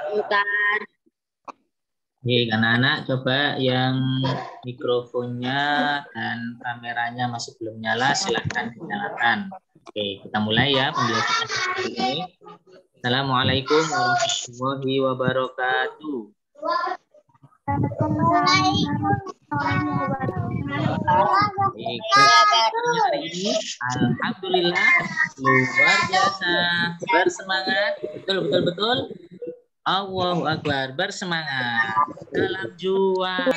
Bukan. Oke, anak-anak coba yang mikrofonnya dan kameranya masih belum nyala, silahkan dinyalakan. Oke, kita mulai ya pembelajaran hari ini. Assalamualaikum warahmatullahi wabarakatuh. Hari ini, alhamdulillah luar biasa, bersemangat, betul. Allahu Akbar, bersemangat. Salam juara.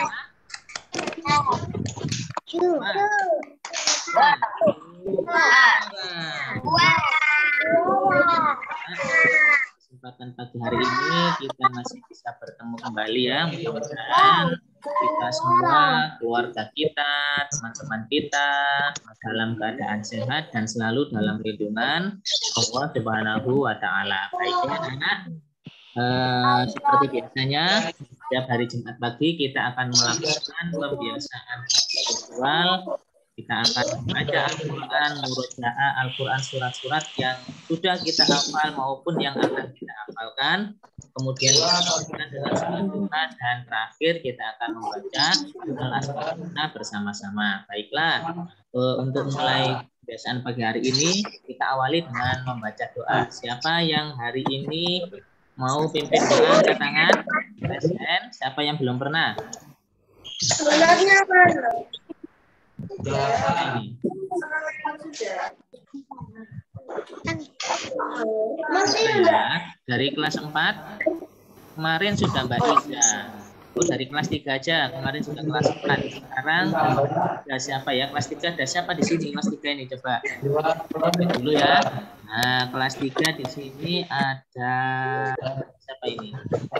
Kesempatan pagi hari ini kita masih bisa bertemu kembali ya. Mudah-mudahan kita semua, keluarga kita, teman-teman kita dalam keadaan sehat dan selalu dalam lindungan Allah Subhanahu wa taala. Baiknya anak. Seperti biasanya setiap hari Jumat pagi kita akan melakukan pembiasaan virtual. Kita akan membaca Al-Quran, murojaah Al-Quran, surat-surat yang sudah kita hafal maupun yang akan kita hafalkan. Kemudian kita lanjutkan dengan sholat Jumat dan terakhir kita akan membaca Al-Asmaul bersama-sama. Baiklah, untuk mulai pembiasaan pagi hari ini kita awali dengan membaca doa. Siapa yang hari ini mau pimpin doa, angkat tangan. SN, siapa yang belum pernah? Sebenarnya mana? Ya, dari kelas 4 kemarin sudah Mbak Ida. Oh, dari kelas 3 aja, kemarin sudah kelas 4. Sekarang ada siapa ya? Kelas 3 ada siapa di sini? Kelas 3 ini coba. Dulu ya. Nah, kelas 3 di sini ada siapa ini?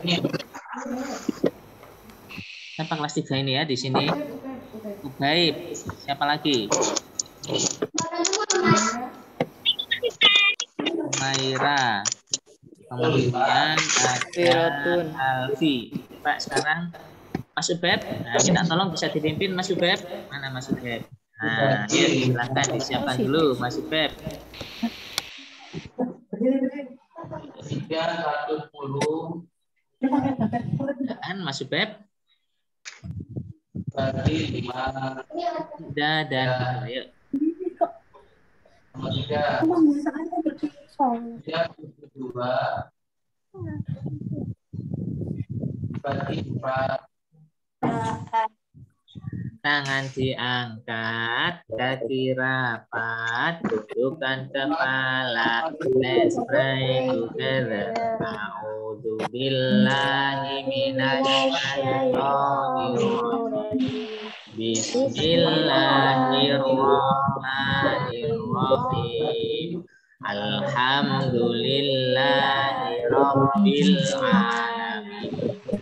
Siapa kelas 3 ini ya di sini? Baik. Siapa lagi? Maira. Kemudian ada Alfi. Pak, sekarang Mas Ubeb. Nah, minta tolong bisa dipimpin Mas Ubeb. Mana Mas Ubeb? Nah, ya silahkan disiapkan dulu Mas Ubeb. 310. Kan Mas Ubeb? Udah dan ayo. Tangan diangkat, kaki rapat, dudukkan kepala. Let's pray together. A'udzu billahi minasy syaithanir rajim. Bismillahirrahmanirrahim. Alhamdulillahi rabbil alamin.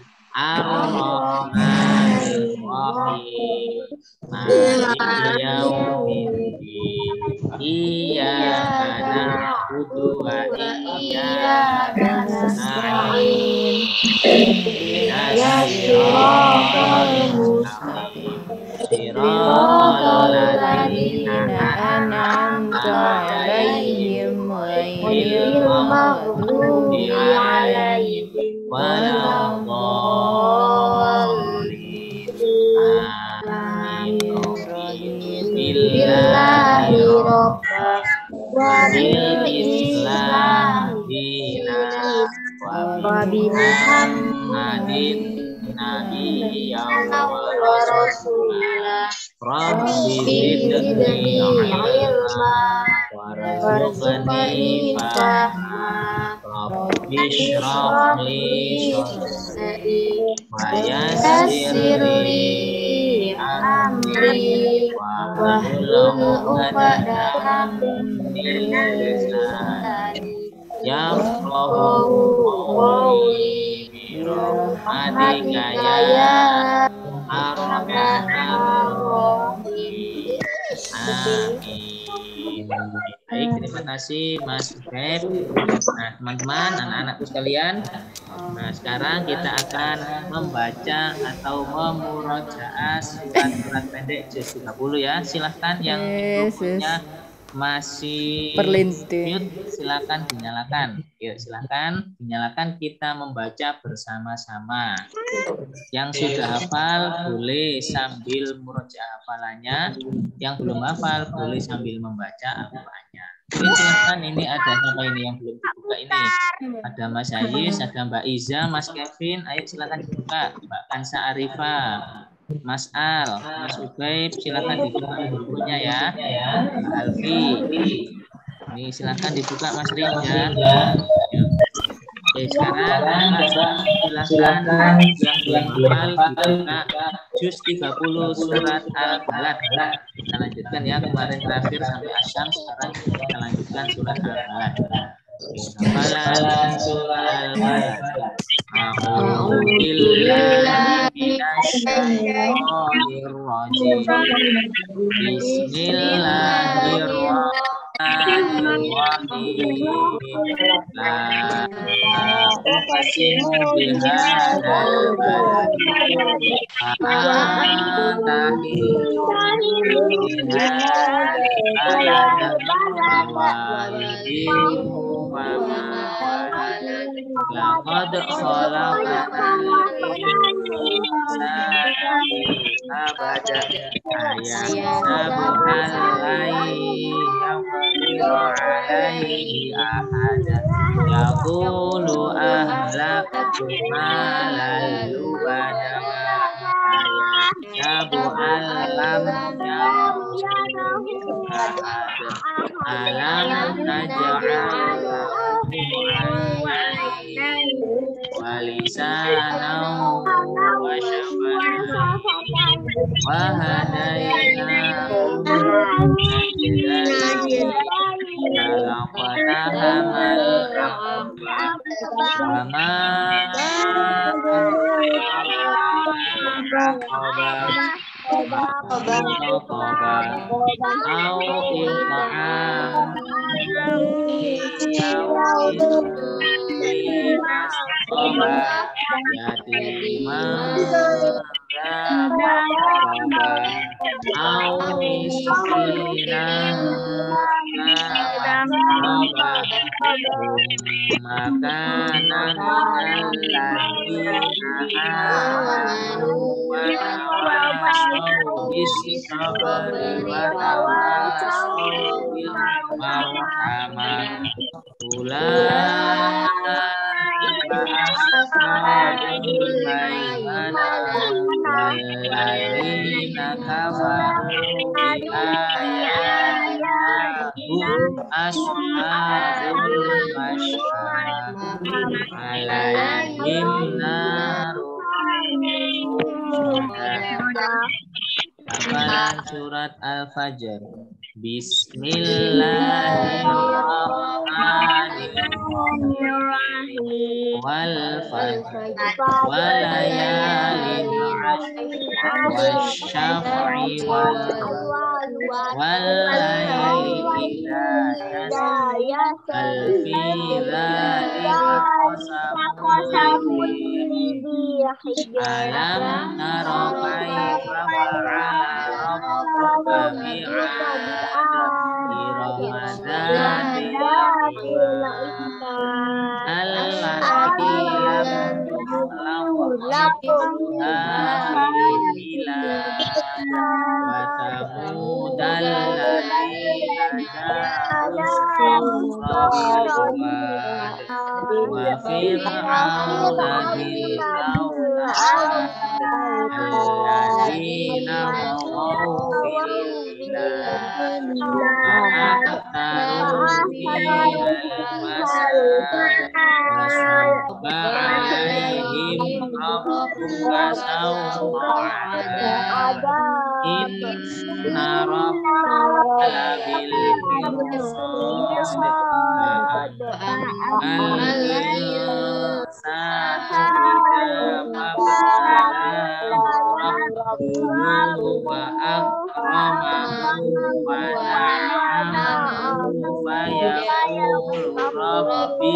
Ar-Rahmanir Rahim. Maliki yaumiddin. Iyyaka na'budu wa iyyaka nasta'in. Ihdinas siratal mustaqim. Siratal ladzina an'amta 'alaihim ghairil maghdubi alaihim waladdallin. Amin. Bil Islam dinan wa bi Muhammadin nabiyyan wa rasulah. Rabbi zidni ilma warzuqni fahma. Rabbi shrah li sadri wa yassir li amri wahlul 'uqdatam min lisani yafqahu qawli bi rahmatika ya arhamar rahimin. Amin. Baik, terima kasih Mas Feb. Nah, teman-teman, anak-anakku sekalian, nah sekarang kita akan membaca atau memurojaah surat-surat pendek juz 30 ya. Silahkan yang mikrofonnya Masih Perlinting. mute, silakan dinyalakan. Yuk, silakan dinyalakan, kita membaca bersama-sama. Yang sudah hafal boleh sambil murojaah hafalannya, yang belum hafal boleh sambil membaca Al-Qur'annya. Oke, silakan. Ini ada siapa ini yang belum dibuka ini? Ada Mas Ayis, ada Mbak Iza, Mas Kevin. Ayo silakan dibuka. Mbak Kansa Arifa, Mas Al, Mas Ubaib, silakan dibuka bukunya ya. Mbak Alfi. Ini silakan dibuka Mas Rinja. Yuk. Oke, sekarang silakan yang belum hafal dibuka juz 30 surat Al-Balad. Kita lanjutkan ya, kemarin terakhir sampai Asyam, sekarang kita lanjutkan surat Al-Balad. Hafalan surat Al-Balad. A'udzu billahi minasyaitonir rajim. Bismillahirrahmanirrahim. La uqsimu bihadzal balad. Atahi bihadzal balad wa walidin wa ma walad. Laqad khalaqnal insana fi kabad. Ayahsabu alaihi yaqdiru alaihi ahada. Yaqulu ahlaktu malan lubada. Ayahsabu alam yaqdiru ahada. Alam naj'al walisanan wa syafatayn wa hadainahu najdain falaqtahamal aqaba wa ma Hafalan surat Al-Fajr. Bismillahirrahmanirrahim. Wal fajr walayalin wasyaf'i walayali idza yasr alfi dzalika qasamun alam tara kaifa fa'ala rabbuka bi'ad iramadan allati lam akhiril bilad wa tamudal ladzina wa fir'auna dzil alladzina taghaw fil bilad wa aktaru fihal fasad wa alaihim rabbuka sawfa adab inna rabbaka labil mirsad al-insanu wa akramahu wa na'amahu fa yaqulu rabbi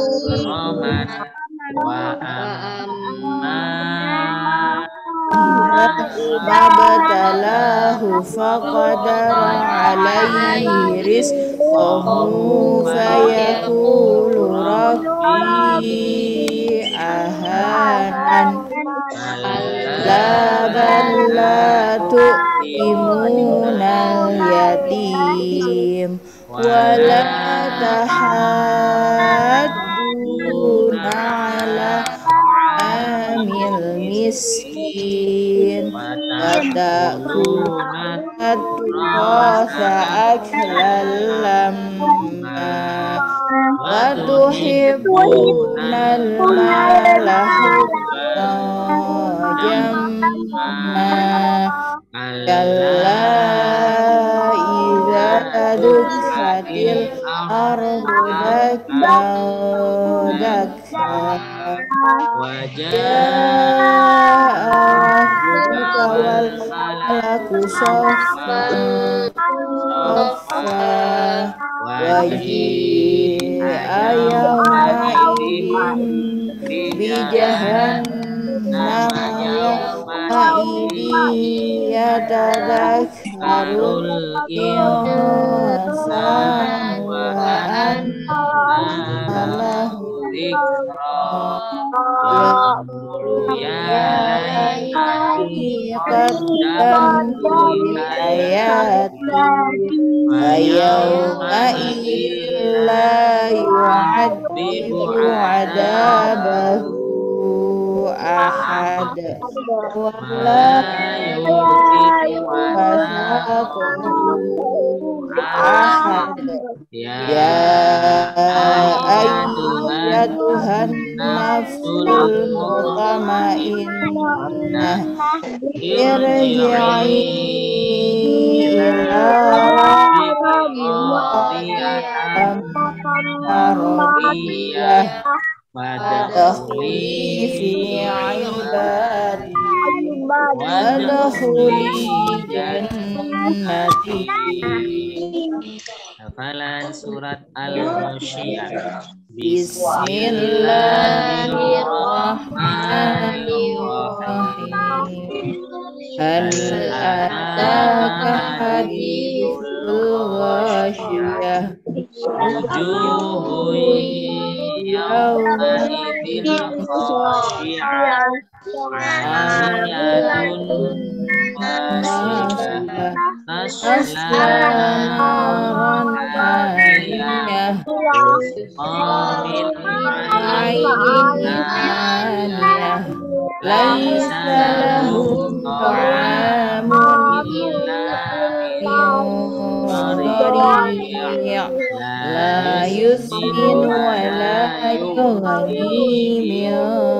akraman wa amma mabtalahu faqadara alaihi rizqahu fayaqulu rabbi ahanan la bal la tu'timunal yatim wala tahadduna ala amil miskin wa ta'kuluna turasa aklan lamma wa tuhibbunal mala hubban jamma kalla idza dukhatil ardu dakka dakka wajah wal malaku saffan saffa wajih ayawma idin bijahannam yawma idin yatadakkarul insan wa anna lahu qaddamtu ayati ayawma idin la yu'adzibu 'adabahu ahad wa la yu'tiqu wasaqahu ahad ya ayyatuhan nafsul mutmainnah irji'i ila rabbiki radiyatan mardiyah wadkhuli fi ibadi wadkhuli jannati. Hafalan surat Al-Ghasyiyah. Bismillahirrahmanirrahim. Hal ataka hadithul ghasyiyah wujuhun yawma idin khashi'ah 'aliyatun nasibah tasla naran hamiyah tusqa min aniyah laisa lahum ta'amun illa la yusmin wa la yughni min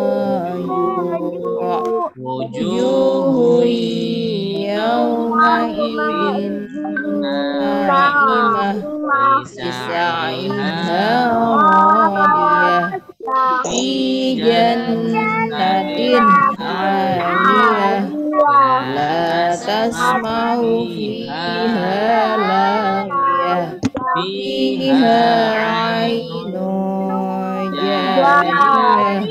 wujuhun yawma idin na'imah lisa'iha radiyah fi jannatin 'aliyah la tasma'u fiha laghiyah fiha 'ainun jariyah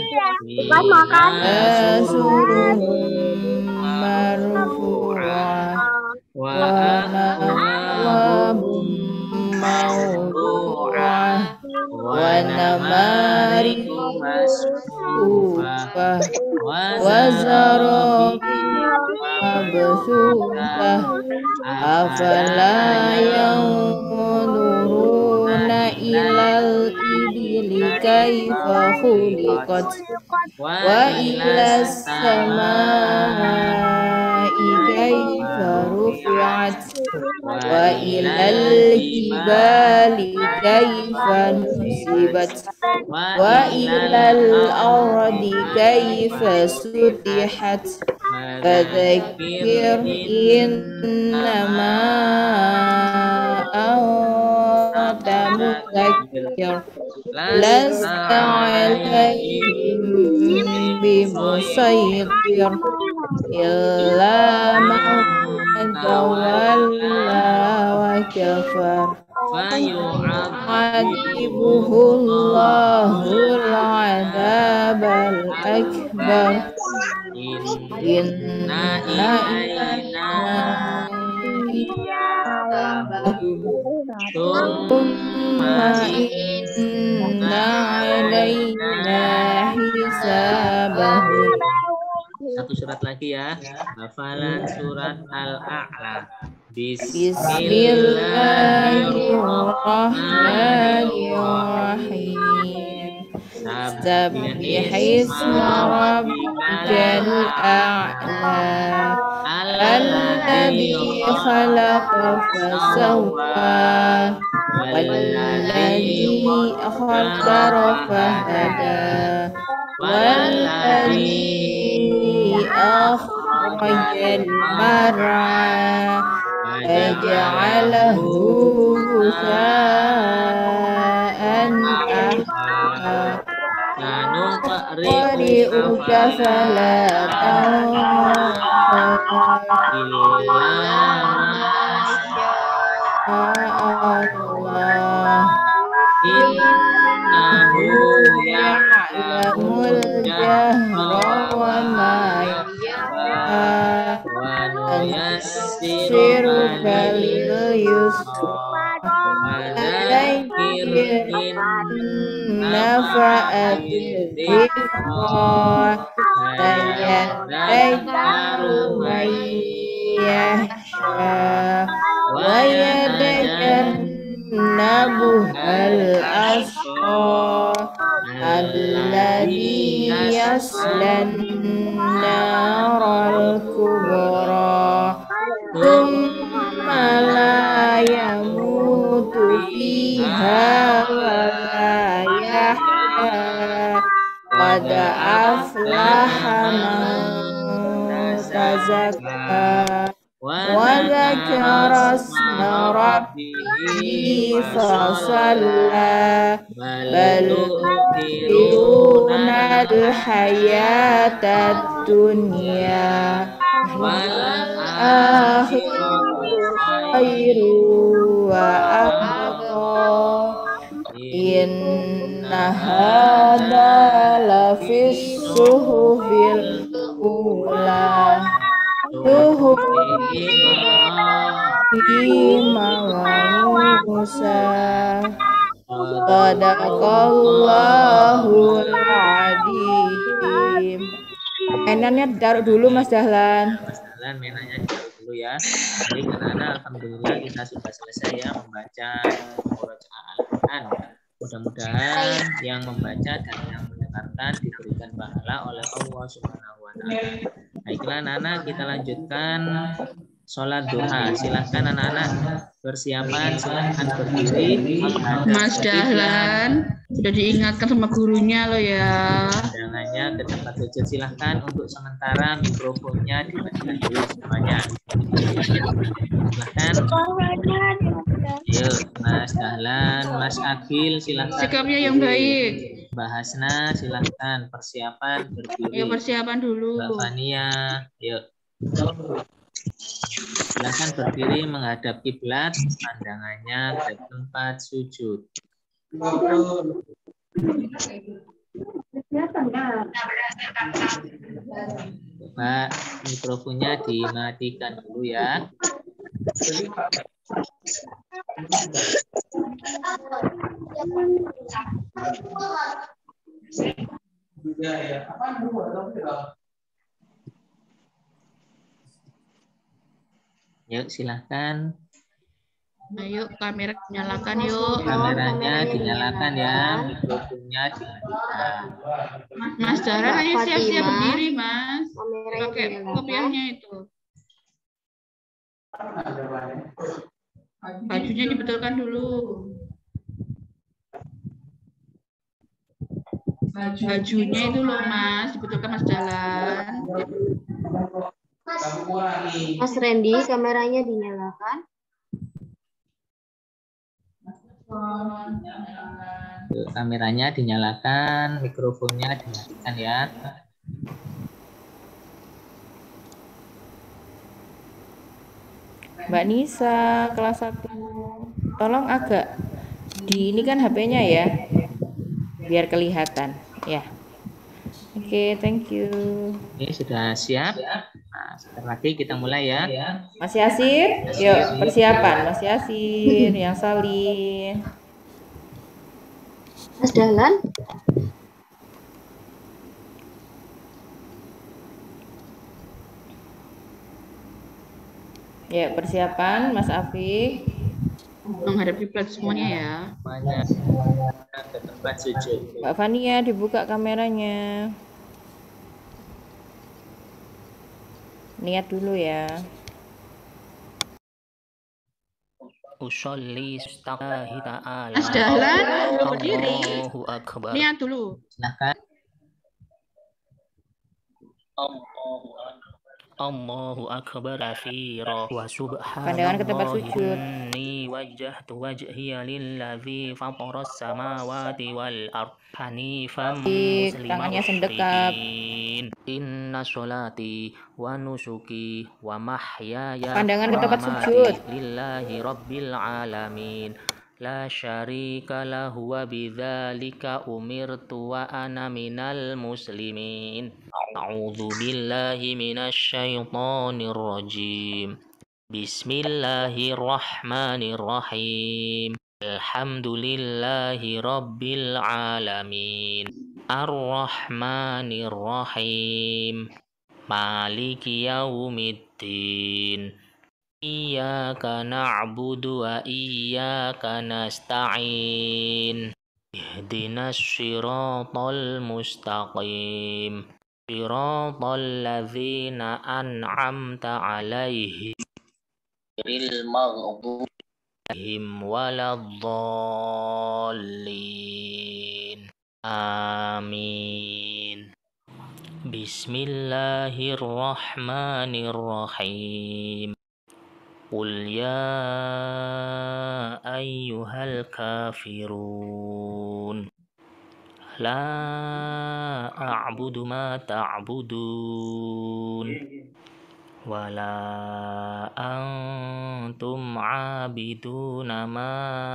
sururun marfu'ah wa akwabun mawdu'ah wa namariku masfufah wa zarabiyyun mabsuthah afala yanzuruna ilal ibili kaifa khuliqat wa ilas samai kaifa rufi'at wa ilal jibali kaifa nusibat wa ilal ardi kaifa sutihat fadzakir innama anta mudzakir lasta 'alaihim bimusaytir illa man tawalla wa kafar Yu'adzibuhullahul adzabal akbar. Inna ilaina Thumma inna ilaina hisabahum. Satu surat lagi ya. Hafalan surat Al-A'la. Bismillahirrahmanirrahim. Sabbihisma rabbikal a'la. Alladzi khalaqa fasawwa walladzi qaddara fahada walladzi akhrajal mar'a faja'alahu ghutha'an ahwa. Qari'uka fala Allah. Innahu ya'lamul jahra wa ma yakhfa wa nuyassiruka lil yusra fadzakir in nafa'atil dhikra sayadzakkaru man yakhsha wa yatajannabuhal ashqa alladzi yaslan naral kubra thumma la yamutu fiha wa la yahya qad aflaha man tazakka wa dzakara isma rabbihi fasalla bal tu'thiruna al-hayatad dunya wal akhiratu khairu wa abqa. Inna hadza lafis suhufil ula Ibrahim wa Musa. Sadaqallahul adzim. Mainannya taruh dulu Mas Dahlan. Mas Dahlan mainannya ditaruh dulu ya. Jadi anak-anak alhamdulillah kita sudah selesai ya membaca Al-Quran. Mudah-mudahan yang membaca dan yang mendengarkan diberikan pahala oleh Allah Subhanahu wa taala. Baiklah anak-anak, kita lanjutkan sholat duha. Silahkan anak-anak persiapan, silahkan berdiri. Mas Dahlan sudah diingatkan sama gurunya loh ya. Pandangannya ke tempat sujud. Silahkan untuk sementara mikrofonnya dimatikan dulu semuanya. Silahkan. Yuk, Mas Dahlan, Mas Akil, silahkan. Sikapnya yang baik. Mbak Hasna, silahkan persiapan berdiri. Ayo persiapan dulu. Mbak Fania, yuk. Silahkan berdiri menghadap kiblat, pandangannya ke tempat sujud. Pak, mikrofonnya dimatikan dulu ya. Yuk silahkan. Ayo kamera nyalakan yuk. Kameranya dinyalakan ya, mikrofonnya dimatikan. Mas Dahlan ayo siap-siap berdiri Mas. Pakai kopiahnya itu. Bajunya dibetulkan dulu. Bajunya itu loh Mas, dibetulkan Mas Dahlan. Mas Randy, kameranya dinyalakan. Kameranya dinyalakan, mikrofonnya dimatikan ya. Mbak Nisa, kelas 1. Tolong agak ini kan HP-nya ya, biar kelihatan ya. Oke, thank you. Oke, sudah siap. Nah, sebentar lagi kita mulai ya. Mas Yasir, yuk persiapan. Mas Yasir, yang salin. Mas Dahlan. Ya, persiapan Mas Afif. Menghadap kiblat semuanya ya. Semuanya ke tempat sujud. Mbak Fania, dibuka kameranya. Niat dulu ya. Usolli astaghfirullahi ta'ala. Mas Dahlan, belum berdiri. Allahu akbar. Niat dulu. Silakan. Allahu akbar katsira wa Pandangan ke tempat sujud. subhanallahi wajjahtu wajhiya lillazi fataras samawati wal ard hanifan musliman Tangannya sendekap. inna sholati wa nusuki wa mahyaya Pandangan ke wa tempat mamati sujud. lillahi rabbil alamin la syarika lahu wa bidzalika umirtu wa ana minal muslimin. A'udzu billahi minasy syaithanir rajim. Bismillahirrahmanirrahim. Alhamdulillahi rabbil alamin. Ar-Rahmanir Rahim. Maliki yaumiddin. Iyyaka na'budu wa iyyaka nasta'in. Ihdinas siratal mustaqim. Siratal ladzina an'amta 'alaihim ghairil maghdubi 'alaihim waladdallin. Amin. Bismillahirrahmanirrahim. Qul ya ayyuhal kafirun la a'budu ma ta'budun wala antum 'abiduna ma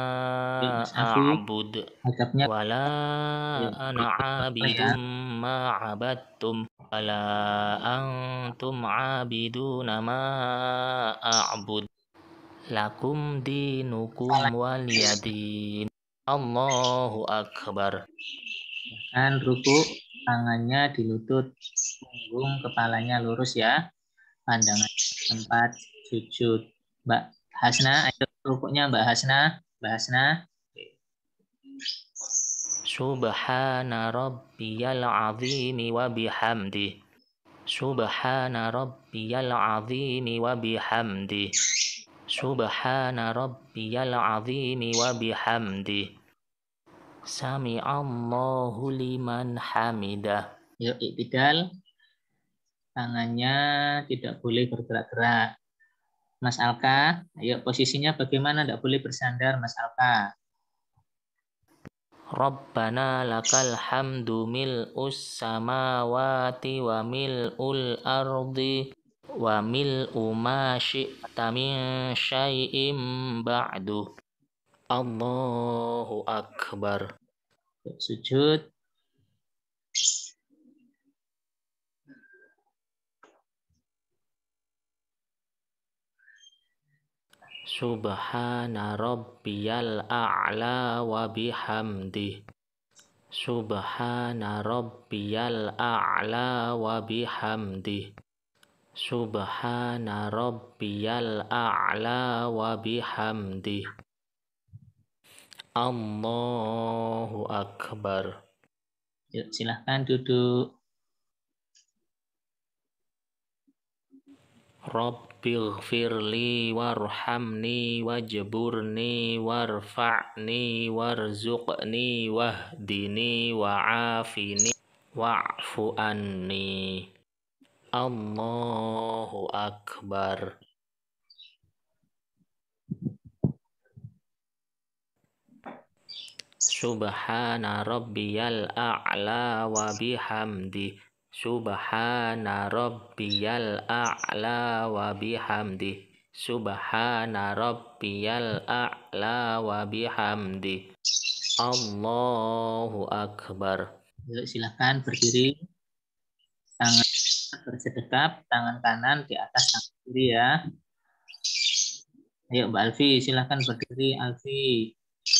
a'bud Hadapnya wala ana 'abidum ma 'abadtum wala antum 'abiduna ma a'bud lakum dinukum waliyadin. Allahu akbar. kan ruku, tangannya di lutut, punggung, kepalanya lurus ya. Pandangan tempat sujud. Mbak Hasna, ayo rukuknya Mbak Hasna. Mbak Hasna. Subhana rabbiyal azimi wa bihamdi. Subhana rabbiyal azimi wa bihamdi. Subhana rabbiyal azimi wa bihamdi. Sami'allahu liman hamidah. Yuk, iktidal. Tangannya tidak boleh bergerak-gerak. Mas Alka, ayo posisinya bagaimana? Tidak boleh bersandar, Mas Alka. Rabbana lakal hamdu mil'us samawati wa mil'ul ardi wa mil'u ma syi'ta min syai'im ba'du. Allahu akbar. Sujud. Subhana rabbiyal a'la wa bihamdi. Subhana rabbiyal a'la wa bihamdi. Subhana rabbiyal a'la wa bihamdi. Allahu akbar. Yuk, silahkan duduk. Rabbighfirli warhamni wajburni warfa'ni warzuqni wahdini wa'afini wa'fu anni. Allahu akbar. Subhana rabbiyal a'la wa bihamdi. Subhana rabbiyal a'la wa bihamdi. Subhana rabbiyal a'la wa bihamdi. Allahu akbar. Yuk, silakan berdiri. Tangan bersedekap, tangan kanan di atas tangan kiri ya. Ayo Mbak Alfi, silakan berdiri Alfi.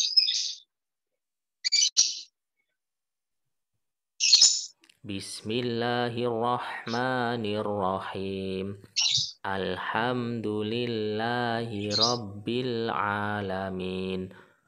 Bismillahirrahmanirrahim. Alhamdulillahi rabbil alamin.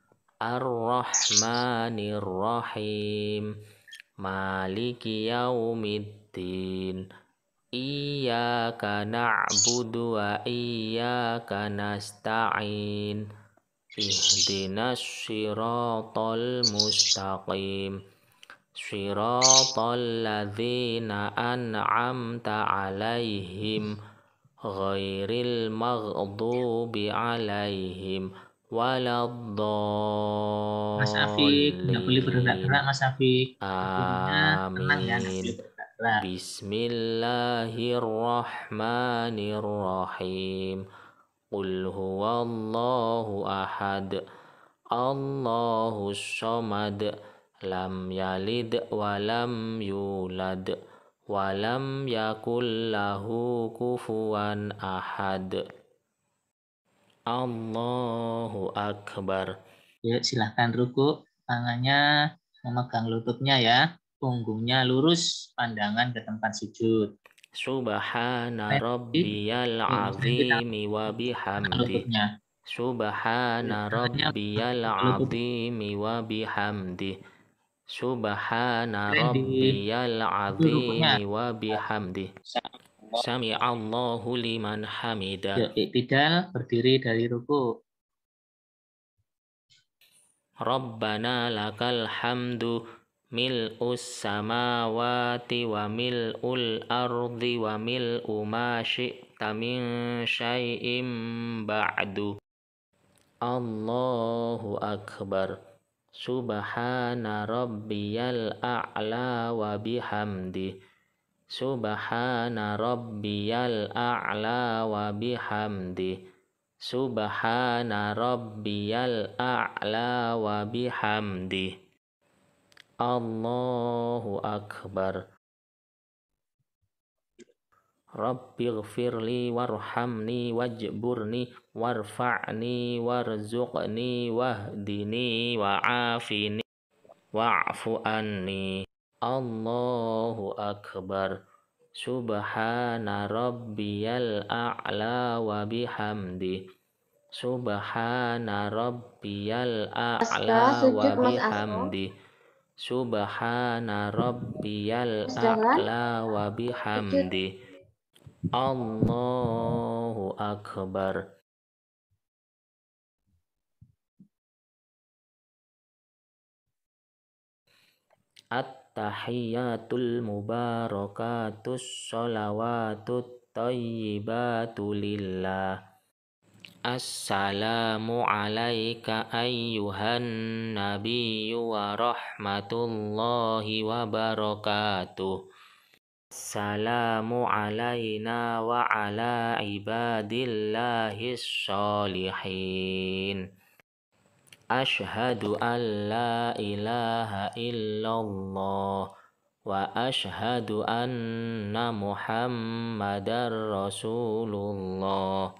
Ar-Rahmanir-Rahim. Maliki yaumiddin. Iyyaka na'budu wa iyyaka nasta'in. Ihdinas siratal mustaqim. Siratal ladzina an'amta 'alaihim ghairil maghdubi 'alaihim waladdallin. Mas Afik, nggak boleh bergerak-gerak Mas Afik. Amin. Bismillahirrahmanirrahim. Qul huwallahu ahad. Allahus samad. Lam yalid walam yulad. Walam yakul lahu kufuwan ahad. Allahu akbar. Yuk, silahkan ruku. Tangannya memegang lututnya ya. Punggungnya lurus, pandangan ke tempat sujud. Subhana rabbiyal azimi wa bihamdi. Subhana rabbiyal azimi wa bihamdi. Subhana rabbiyal azimi wa bihamdi. Sami'allahu liman hamidah. Yuk, iktidal, berdiri dari ruku. Rabbana lakal hamdu mil'us samawati wa mil'ul ardi wa mil'u ma syi'ta min syai'im ba'du. Allahu akbar. Subhana rabbiyal a'la wa bihamdi. Subhana rabbiyal a'la wa bihamdi. Subhana rabbiyal a'la wa bihamdi. Allahu akbar. Rabbighfirli warhamni wajburni warfa'ni warzuqni wahdini wa'afini wa'fu anni. Allahu akbar. Subhana rabbiyal a'la wa bihamdi. Subhana rabbiyal a'la wa bihamdi. Subhana rabbiyal a'la wa bihamdi. Allahu akbar. At-tahiyyatul mubarakatus sholawatut thayyibatu lillah. Assalamu alayka ayyuhan nabiyyu wa rahmatullahi wa barakatuh. Assalamu alayna wa ala ibadillahis sholihin. Ashhadu an la ilaha illallah wa ashhadu anna Muhammadar Rasulullah.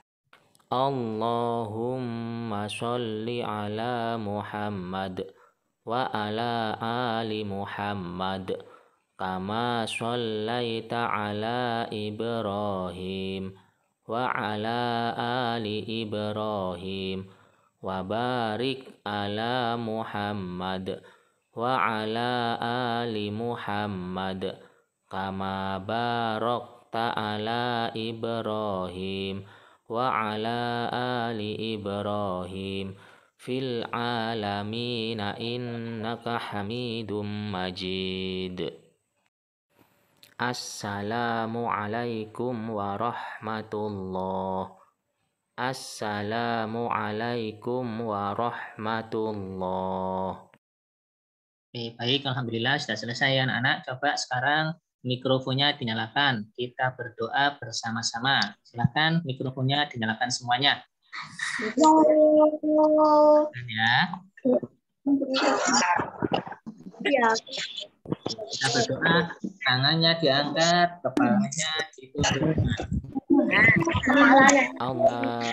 Allahumma sholli ala Muhammad wa ala ali Muhammad kama shallaita ala Ibrahim wa ala ali Ibrahim wa barik ala Muhammad wa ala ali Muhammad kama barakta ala Ibrahim wa ala ali Ibrahim fil alamina innaka hamidum majid. Assalamu alaikum warahmatullah. Assalamu alaikum warahmatullah. Oke, baik, alhamdulillah sudah selesai anak-anak. Coba sekarang mikrofonnya dinyalakan. Kita berdoa bersama-sama. Silakan mikrofonnya dinyalakan semuanya. Ya. Kita berdoa, tangannya diangkat, kepalanya ditundukkan. Allah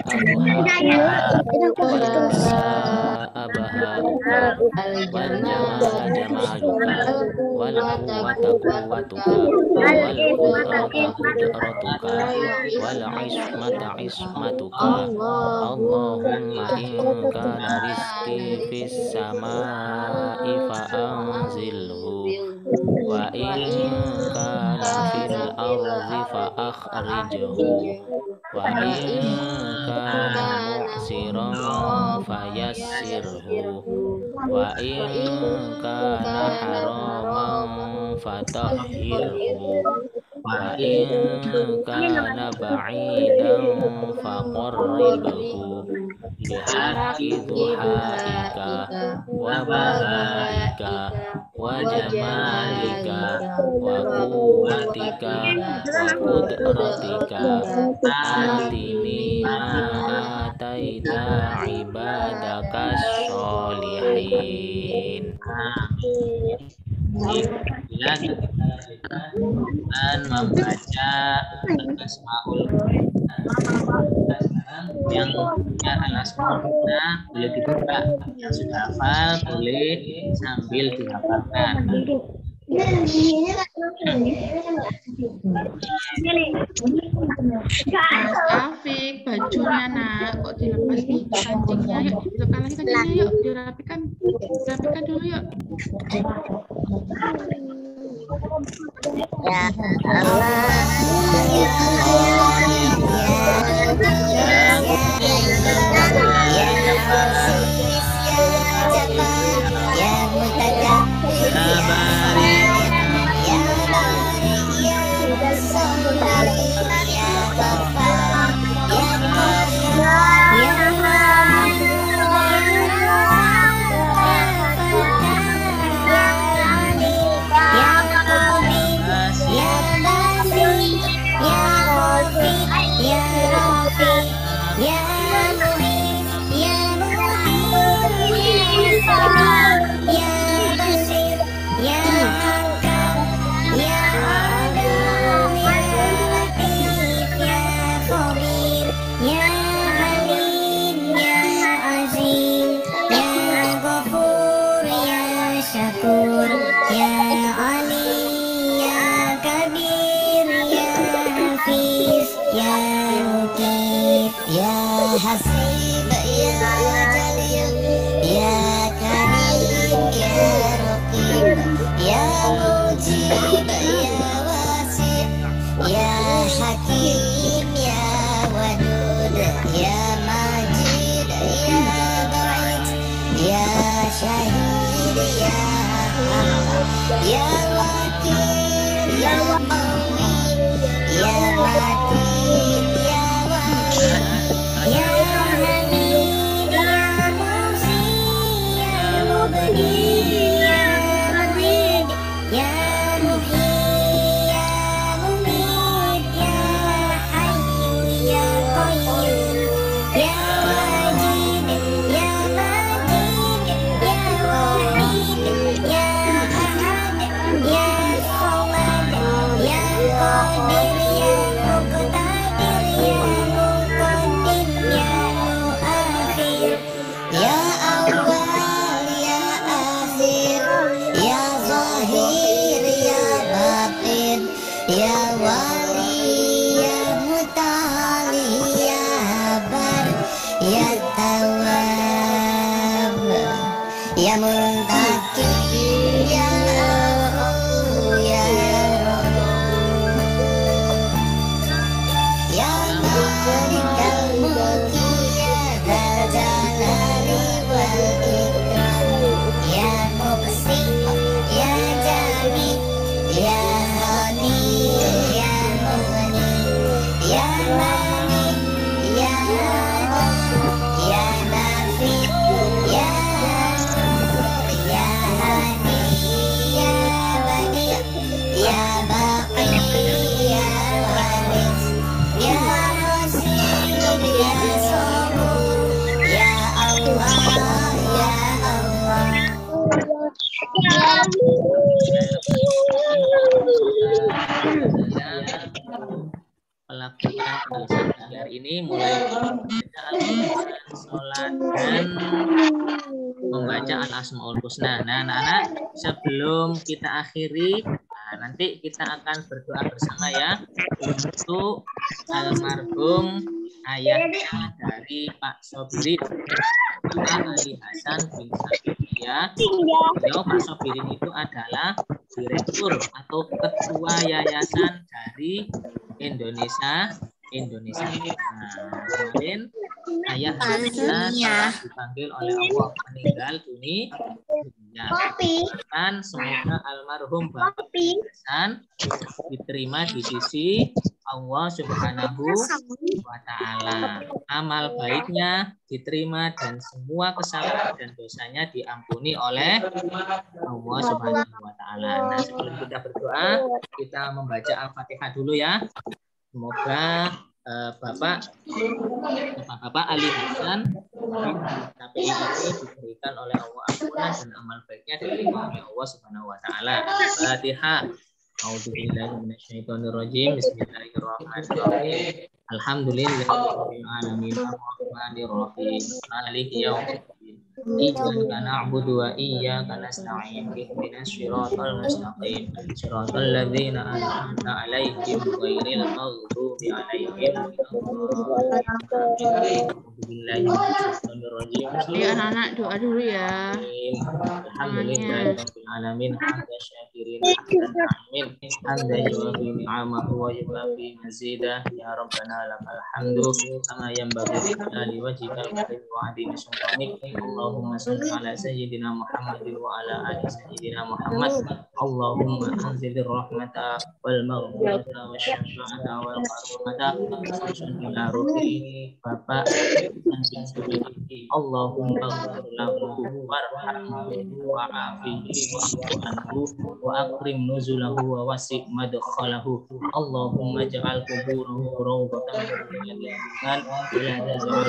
Allahumma in kana rizqi fis samai fa anzilhu wa in kana fil ardi fa akhrijhu wa in kana mu'siran fayassirhu wa in kana haraman fatahhirhu wa in kana ba'idan faqarribhu bihaqqi duhaika wa bahaika wa jamalika wa quwwatika wa qudratika atini ma ataita ibadaka sholihin. Bila kita akan membaca Asmaul yang punya Asmaul Husna boleh dibuka, yang sudah hafal boleh sambil dihafalkan. Mas Afik, bajunya nak kok dilepas nih kancingnya, yuk dilepas lagi kancingnya, yuk dirapikan dulu yuk. Ya Allah, Hasib ya Jalil ya Karim ya Raqib ya Mujib ya Wasi' ya Hakim ya Wadud ya Majid ya Ba'id ya Syahid ya Allah ya Wakil ya Mu'min ya Matin ya Wahid ya Hamid ya Musi ya Mubni ya Mubid ya Muhyi ya Mumit ya Hayyu ya Qayyum ya Wajid ya Majid ya Wahid ya Ahad ya Samad ya Qadir ya Muqtadir ya Muqaddim ya Muakhir ya Awwal ya Akhir ya Zahir ya Batin ya Wali ya Mutali ya Bar ya Tawwab ya Muntakim ya Afu ya ya Malikal Mulki ya Dzal Jalali wal Ikram ya Muqsit ya Jamid ya Ghani melakukan kebiasaan pagi hari ini mulai membaca Al-Quran, sholat, dan membaca Al-Asmaul Husna. Nah, anak-anak, sebelum kita akhiri, nanti kita akan berdoa bersama ya untuk almarhum ayahnya dari Pak Sobirin, Pak Ali Hasan bin Sabitiyah. Pak Sobirin itu adalah direktur atau ketua yayasan dari Indonesia. Nah, kemarin ayah kita dipanggil oleh Allah meninggal dunia. Dan semoga almarhum Bapak Hasan diterima di sisi Allah Subhanahu wa Ta'ala. Amal baiknya diterima dan semua kesalahan dan dosanya diampuni oleh Allah Subhanahu wa Ta'ala. Nah, sebelum kita berdoa, kita membaca Al-Fatihah dulu ya. Semoga Bapak Ali Hasan KPI ini diberikan oleh Allah ampunan dan amal baiknya diterima oleh Allah Subhanahu wa Ta'ala. Al-Fatihah. A'udzubillahi minasyaitonirrajim. Bismillahirrahmanirrahim. Alhamdulillahirabbil alamin arrahmanir rahim maliki yaumiddin. Iyyaka na'budu wa iyyaka nasta'in. Ihdinas siratal mustaqim. Siratal ladzina an'amta 'alaihim ghairil maghdubi 'alaihim waladdallin. Ya, anak-anak doa dulu ya. Alhamdulillahirabbil alamin hamdan syakirin amin. Hamdan yuwafi ni'amahu wa yukafi mazidah. Ya Rabbana lakal hamdu kama yanbaghi li wajhikal karim wa 'azimi sultanik. Allahumma shalli ala sayyidina Muhammadin wa ala ali sayyidina Muhammad. Allahumma anzilir rahmata wal maghfirata wasyafa'ata wal karamata ila ruhi Bapak Allahumma ighfir lahu warhamhu wa'afihi wa'fu anhu wa akrim nuzulahu wa wasi' madkhalahu. Allahumma ja'al quburahu rawdatan min riyadil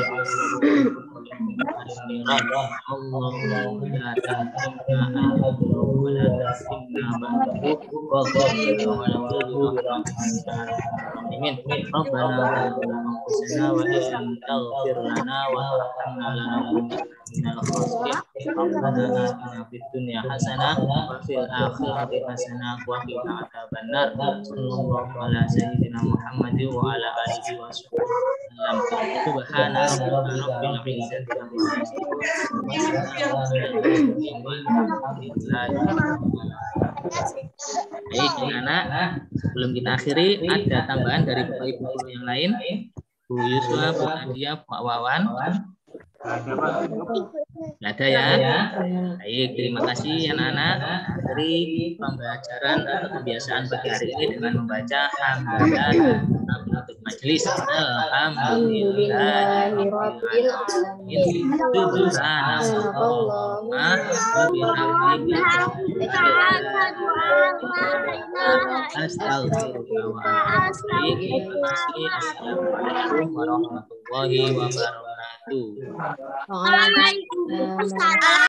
jannah. Allahumma la tahrimna ajrahu wa la tahrimna ba'dahu wa ghfir wa la amin. Rabbana anfusana wa illam taghfir lana wa tarhamna lanakunanna minal khasirin. Rabbana atina fid dunya hasanah wa fil akhirati hasanah wa qina adzabannar. Sallallahu ala sayyidina Muhammadin wa ala alihi wa sallam. Subhana rabbil izzati amma yasifun. Baik, anak, sebelum kita akhiri, ada tambahan dari Bapak Ibu guru yang lain? Bu Yuswa, Bu Nadia, Pak Wawan? Nggak ada ya? Baik, terima kasih anak-anak dari pembelajaran atau kebiasaan pagi hari ini dengan membaca hamdalah dan penutup majelis. Alhamdulillahirabbil alamin. Subhanallahumma wa bihamdihi astaghfirullah wa atubu ilaik. Assalamualaikum warahmatullahi wabarakatuh. Waalaikumsalam.